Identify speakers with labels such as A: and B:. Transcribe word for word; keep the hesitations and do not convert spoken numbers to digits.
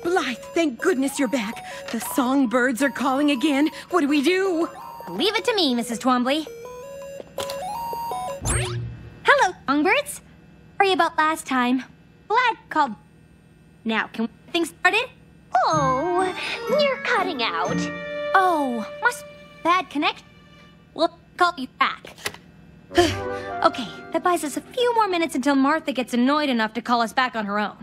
A: Blythe, thank goodness you're back. The songbirds are calling again. What do we do?
B: Leave it to me, Missus Twombly. Hello, songbirds. Sorry about last time. Glad called. Now, can we get things started?
C: Oh, you're cutting out.
B: Oh, must be bad connection. We'll call you back. Okay, that buys us a few more minutes until Martha gets annoyed enough to call us back on her own.